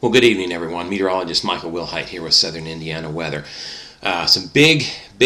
Well, good evening, everyone. Meteorologist Michael Wilhite here with Southern Indiana weather. Some big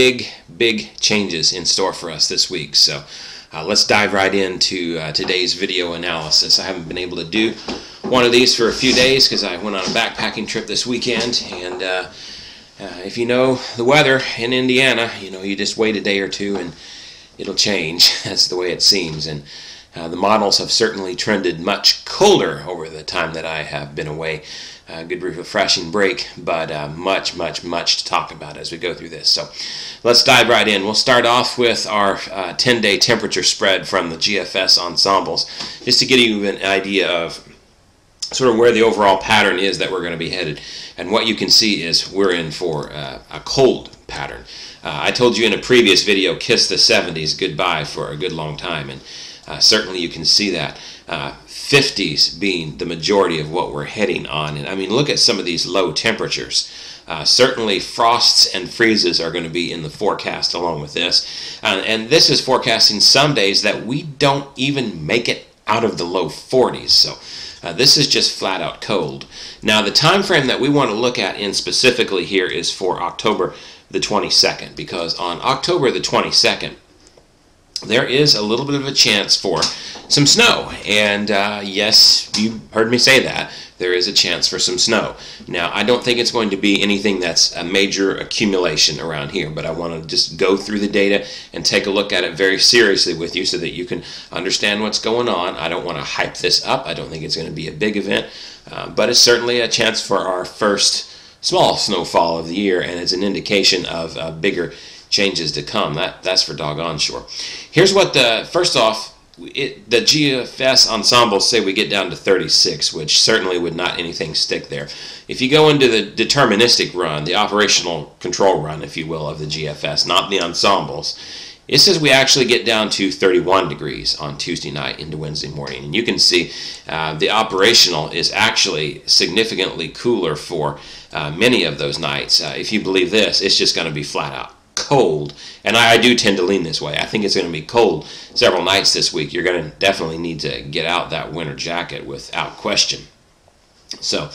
changes in store for us this week. So let's dive right into today's video analysis. I haven't been able to do one of these for a few days because I went on a backpacking trip this weekend. And if you know the weather in Indiana, you just wait a day or two and it'll change. That's the way it seems. And the models have certainly trended much colder over the time that I have been away. Good refreshing break, but much to talk about as we go through this. So let's dive right in. We'll start off with our 10-day temperature spread from the GFS ensembles, just to give you an idea of sort of where the overall pattern is that we're going to be headed. And what you can see is we're in for a cold pattern. I told you in a previous video, kiss the 70s goodbye for a good long time, and certainly you can see that. 50s being the majority of what we're heading on. And I mean, look at some of these low temperatures. Certainly frosts and freezes are going to be in the forecast along with this. And this is forecasting some days that we don't even make it out of the low 40s. So this is just flat out cold. Now the time frame that we want to look at in specifically here is for October the 22nd, because on October the 22nd, there is a little bit of a chance for some snow. And yes, you heard me say that. There is a chance for some snow. Now, I don't think it's going to be anything that's a major accumulation around here, but I want to just go through the data and take a look at it very seriously with you so that you can understand what's going on. I don't want to hype this up. I don't think it's going to be a big event, but it's certainly a chance for our first small snowfall of the year, and it's an indication of bigger changes to come. That's for doggone sure. Here's what first off, the GFS ensembles say we get down to 36, which certainly would not anything stick there. If you go into the deterministic run, the operational control run, if you will, of the GFS, not the ensembles, it says we actually get down to 31 degrees on Tuesday night into Wednesday morning. And you can see the operational is actually significantly cooler for many of those nights. If you believe this, it's just going to be flat out cold, and I do tend to lean this way. I think it's going to be cold several nights this week. You're going to definitely need to get out that winter jacket without question. So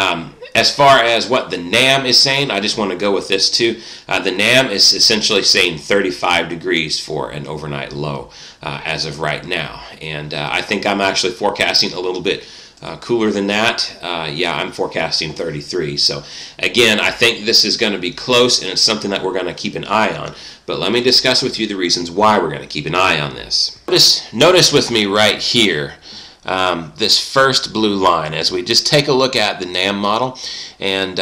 as far as what the NAM is saying, I just want to go with this too. The NAM is essentially saying 35 degrees for an overnight low as of right now, and I think I'm actually forecasting a little bit cooler than that. Yeah, I'm forecasting 33. So again, I think this is going to be close, and it's something that we're going to keep an eye on. But let me discuss with you the reasons why we're going to keep an eye on this. Notice with me right here this first blue line as we just take a look at the NAM model. And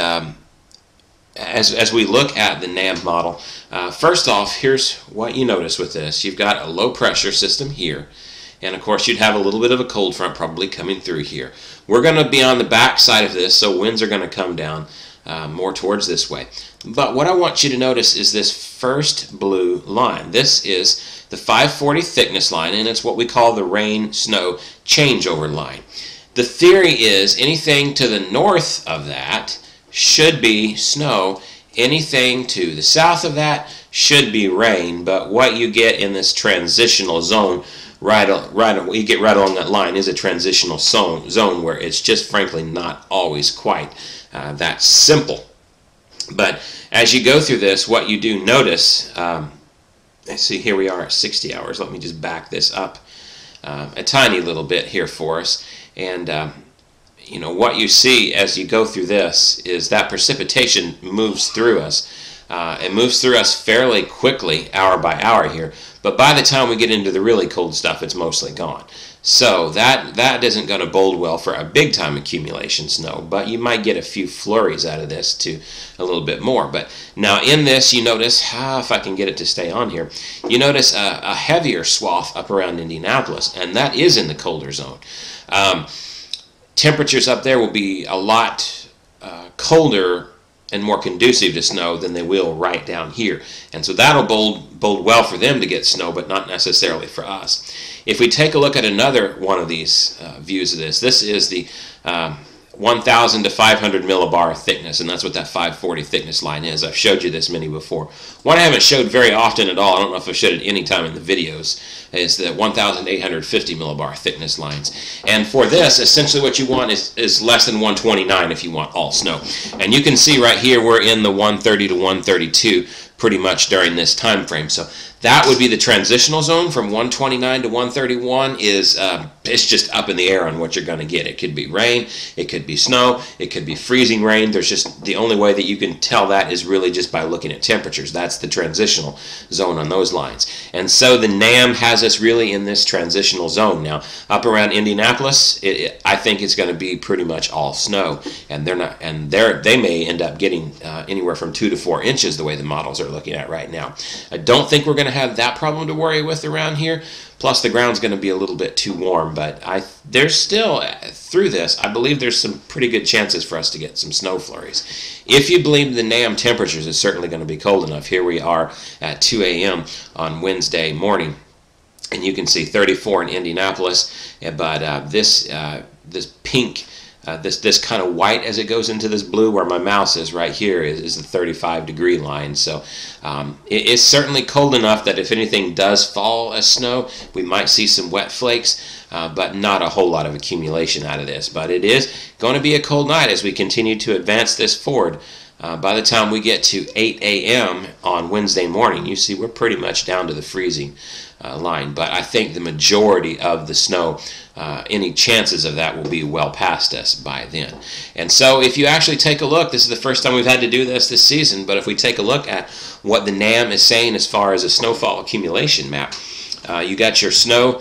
as we look at the NAM model, first off, here's what you notice with this. You've got a low pressure system here. And of course, you'd have a little bit of a cold front probably coming through here. We're going to be on the back side of this, so winds are going to come down more towards this way. But what I want you to notice is this first blue line. This is the 540 thickness line, and it's what we call the rain-snow changeover line. The theory is anything to the north of that should be snow. Anything to the south of that should be rain. But what you get in this transitional zone, you get right along that line, is a transitional zone where it's just frankly not always quite that simple. But as you go through this, what you do notice, let's see, here we are at 60 hours. Let me just back this up a tiny little bit here for us. And what you see as you go through this is that precipitation moves through us. It moves through us fairly quickly, hour by hour here, but by the time we get into the really cold stuff, it's mostly gone. So that isn't going to bode well for a big time accumulation snow, but you might get a few flurries out of this to a little bit more. But now in this, you notice, if I can get it to stay on here, you notice a heavier swath up around Indianapolis, and that is in the colder zone. Temperatures up there will be a lot colder and more conducive to snow than they will right down here. And so that'll bode well for them to get snow, but not necessarily for us. If we take a look at another one of these views of this, this is the 1,000 to 500 millibar thickness, and that's what that 540 thickness line is. I've showed you this many before. One I haven't showed very often at all, I don't know if I've showed it any time in the videos, is the 1,850 millibar thickness lines. And for this, essentially what you want is less than 129 if you want all snow. And you can see right here we're in the 130 to 132 pretty much during this time frame. So that would be the transitional zone. From 129 to 131 is it's just up in the air on what you're going to get. It could be rain, it could be snow, it could be freezing rain. There's just the only way that you can tell that is really just by looking at temperatures. That's the transitional zone on those lines. And so the NAM has us really in this transitional zone. Now up around Indianapolis, I think it's going to be pretty much all snow, and they may end up getting anywhere from 2 to 4 inches the way the models are looking at right now. I don't think we're going to have that problem to worry with around here. Plus the ground's going to be a little bit too warm, but there's still, through this, I believe there's some pretty good chances for us to get some snow flurries. If you believe the NAM temperatures is certainly going to be cold enough, here we are at 2 a.m. on Wednesday morning, and you can see 34 in Indianapolis, but this pink, this kind of white as it goes into this blue, where my mouse is right here, is the 35-degree line. So it is certainly cold enough that if anything does fall as snow, we might see some wet flakes, but not a whole lot of accumulation out of this. But it is going to be a cold night as we continue to advance this forward. By the time we get to 8 a.m. on Wednesday morning, you see we're pretty much down to the freezing line. But I think the majority of the snow, any chances of that will be well past us by then. And so if you actually take a look, this is the first time we've had to do this season, but if we take a look at what the NAM is saying as far as a snowfall accumulation map, you got your snow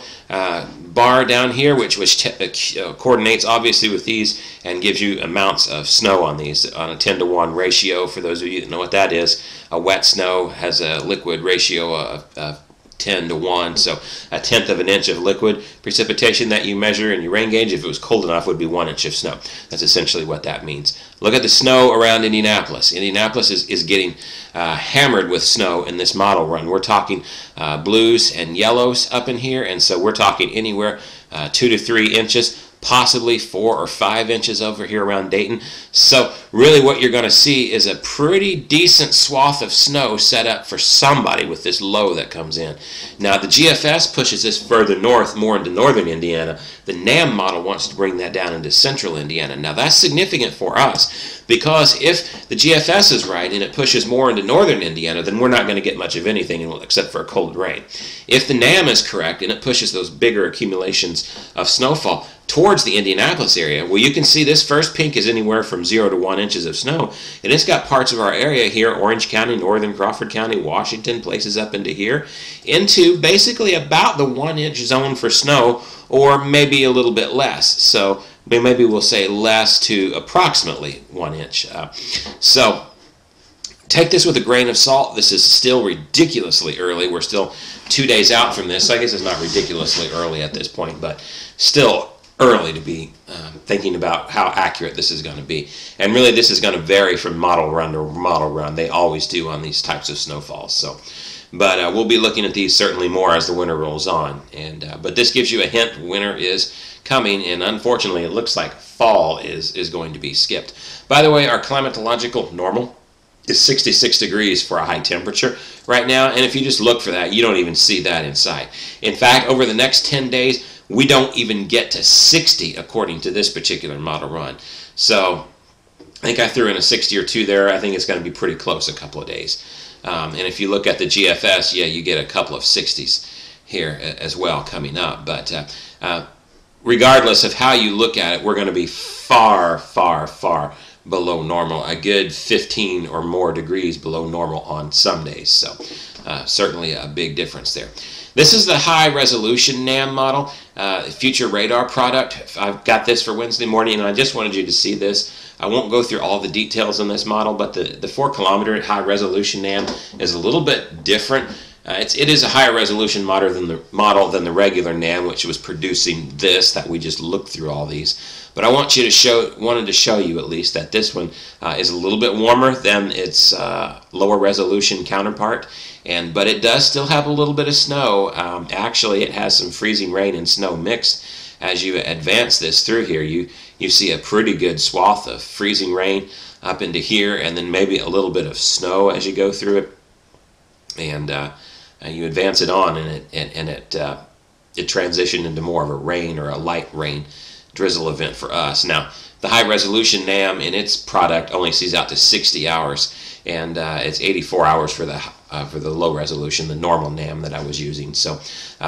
bar down here, which coordinates obviously with these and gives you amounts of snow on these on a 10-to-1 ratio. For those of you that know what that is, a wet snow has a liquid ratio of 10-to-1, so a tenth of an inch of liquid precipitation that you measure in your rain gauge. If it was cold enough, would be 1 inch of snow. That's essentially what that means. Look at the snow around Indianapolis. Indianapolis is getting hammered with snow in this model run. We're talking blues and yellows up in here, and so we're talking anywhere 2 to 3 inches, possibly 4 or 5 inches over here around Dayton. So really what you're going to see is a pretty decent swath of snow set up for somebody with this low that comes in. Now the GFS pushes this further north, more into northern Indiana. The NAM model wants to bring that down into central Indiana. Now that's significant for us, because if the GFS is right and it pushes more into northern Indiana, then we're not going to get much of anything except for a cold rain. If the NAM is correct and it pushes those bigger accumulations of snowfall towards the Indianapolis area, well, you can see this first pink is anywhere from 0 to 1 inches of snow, and it's got parts of our area here, Orange County, northern Crawford County, Washington, places up into here, into basically about the 1 inch zone for snow, or maybe a little bit less. So maybe we'll say less to approximately 1 inch. So take this with a grain of salt. This is still ridiculously early. We're still 2 days out from this, so I guess it's not ridiculously early at this point, but still early to be thinking about how accurate this is going to be. And really this is going to vary from model run to model run. They always do on these types of snowfalls. So, but we'll be looking at these certainly more as the winter rolls on. But this gives you a hint winter is coming, and unfortunately it looks like fall is going to be skipped. By the way, our climatological normal is 66 degrees for a high temperature right now, and if you just look for that, you don't even see that in sight. In fact, over the next 10 days, we don't even get to 60 according to this particular model run. So I think I threw in a 60 or 2 there. I think it's going to be pretty close a couple of days. And if you look at the GFS, yeah, you get a couple of 60s here as well coming up. But regardless of how you look at it, we're going to be far, far, far below normal, a good 15 or more degrees below normal on some days. So certainly a big difference there. This is the high resolution NAM model, future radar product. I've got this for Wednesday morning, and I just wanted you to see this. I won't go through all the details on this model, but the 4 kilometer high resolution NAM is a little bit different. It is a higher resolution model than the regular NAM, which was producing this that we just looked through all these. But I wanted to show you at least that this one is a little bit warmer than its lower resolution counterpart, but it does still have a little bit of snow. Actually, it has some freezing rain and snow mixed. As you advance this through here, you see a pretty good swath of freezing rain up into here, and then maybe a little bit of snow as you go through it, and you advance it on, and it transitioned into more of a rain or a light rain drizzle event for us. Now, the high resolution NAM in its product only sees out to 60 hours, and it's 84 hours for the low resolution, the normal NAM that I was using. So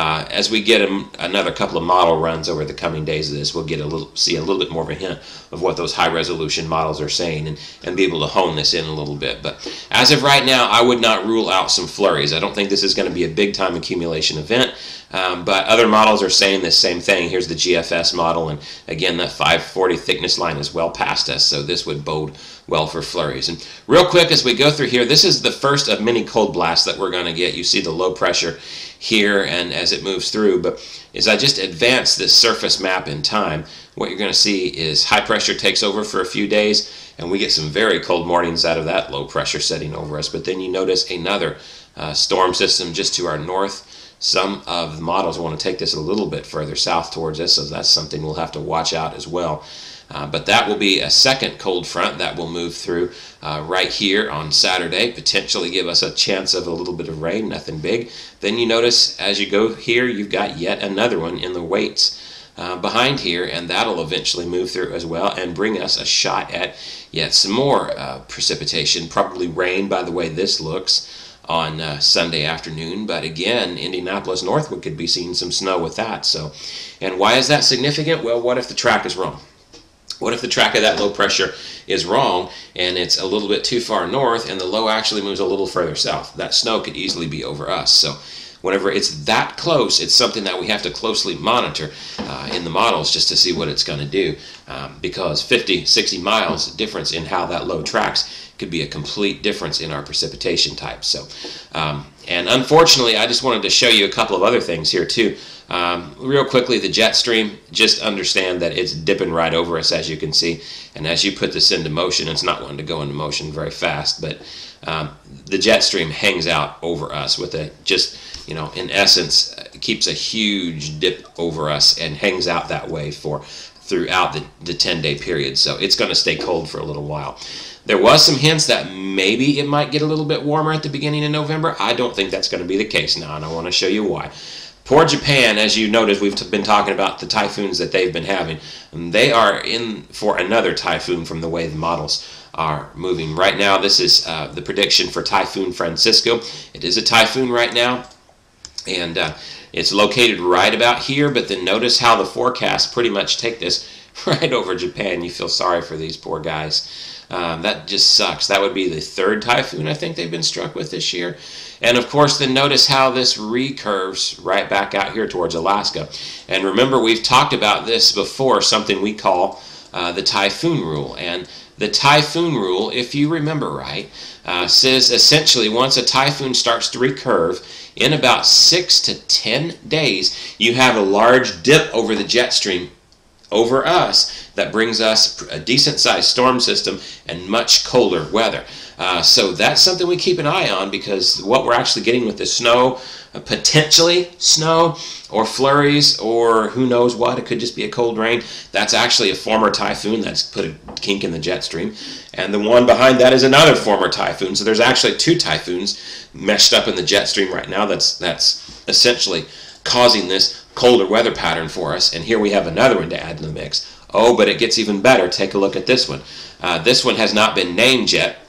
as we get another couple of model runs over the coming days of this, we'll get see a little bit more of a hint of what those high resolution models are saying, and be able to hone this in a little bit. But as of right now, I would not rule out some flurries. I don't think this is going to be a big time accumulation event, but other models are saying the same thing. Here's the GFS model, and again, that 540 thickness line is well past us, so this would bode well for flurries. And real quick, as we go through here, this is the first of many cold blasts that we're going to get. You see the low pressure here and as it moves through, but as I just advance this surface map in time, what you're going to see is high pressure takes over for a few days, and we get some very cold mornings out of that low pressure setting over us. But then you notice another storm system just to our north. Some of the models want to take this a little bit further south towards us, so that's something we'll have to watch out as well. But that will be a second cold front that will move through right here on Saturday, potentially give us a chance of a little bit of rain, nothing big. Then you notice as you go here, you've got yet another one in the weights behind here, and that'll eventually move through as well and bring us a shot at yet some more precipitation, probably rain by the way this looks on Sunday afternoon. But again, Indianapolis northward could be seeing some snow with that. So, and why is that significant? Well, what if the track is wrong? What if the track of that low pressure is wrong and it's a little bit too far north and the low actually moves a little further south? That snow could easily be over us. So whenever it's that close, it's something that we have to closely monitor in the models just to see what it's going to do, because 50, 60 miles difference in how that low tracks could be a complete difference in our precipitation type. So, and unfortunately, I just wanted to show you a couple of other things here too. Real quickly, the jet stream, just understand that it's dipping right over us, as you can see, and as you put this into motion, it's not wanting to go into motion very fast, but the jet stream hangs out over us with a just, you know, in essence, keeps a huge dip over us and hangs out that way throughout the 10-day period. So it's going to stay cold for a little while. There was some hints that maybe it might get a little bit warmer at the beginning of November. I don't think that's going to be the case now, and I want to show you why. Poor Japan, as you notice, we've been talking about the typhoons that they've been having. They are in for another typhoon from the way the models are moving. Right now, this is the prediction for Typhoon Francisco. It is a typhoon right now, and it's located right about here, but then notice how the forecasts pretty much take this right over Japan. You feel sorry for these poor guys. That just sucks. That would be the third typhoon I think they've been struck with this year. And of course, then notice how this recurves right back out here towards Alaska. And remember, we've talked about this before, something we call the typhoon rule. And the typhoon rule, if you remember right, says essentially once a typhoon starts to recurve, in about 6 to 10 days, you have a large dip over the jet stream over us that brings us a decent sized storm system and much colder weather. So that's something we keep an eye on, because what we're actually getting with the snow, potentially snow or flurries or who knows what, it could just be a cold rain. That's actually a former typhoon that's put a kink in the jet stream. And the one behind that is another former typhoon. So there's actually two typhoons meshed up in the jet stream right now that's essentially causing this colder weather pattern for us. And here we have another one to add to the mix. Oh, but it gets even better. Take a look at this one. This one has not been named yet,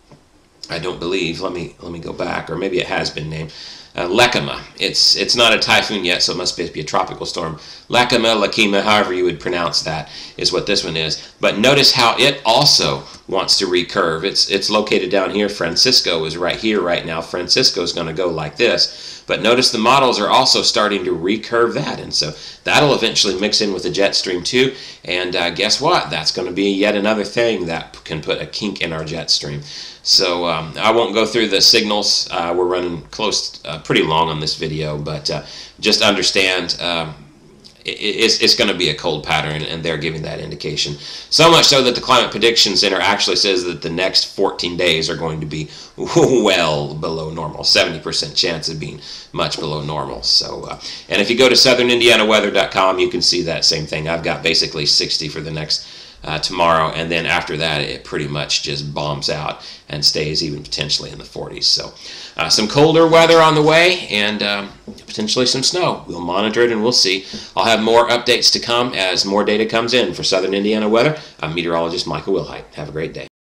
I don't believe. Let me go back, or maybe it has been named. Lekima. It's not a typhoon yet, so it must be a tropical storm. Lekima, however you would pronounce that, is what this one is. But notice how it also wants to recurve. It's located down here. Francisco is right here right now. Francisco is going to go like this. But notice the models are also starting to recurve that, and so that'll eventually mix in with the jet stream too. And guess what? That's going to be yet another thing that can put a kink in our jet stream. So I won't go through the signals. We're running close, pretty long on this video, but just understand it's going to be a cold pattern, and they're giving that indication. So much so that the Climate Prediction Center actually says that the next 14 days are going to be well below normal, 70% chance of being much below normal. So, and if you go to southernindianaweather.com, you can see that same thing. I've got basically 60 for the next tomorrow, and then after that it pretty much just bombs out and stays even potentially in the 40s. So some colder weather on the way, and potentially some snow. We'll monitor it and we'll see. I'll have more updates to come as more data comes in. For Southern Indiana Weather, I'm meteorologist Michael Wilhite. Have a great day.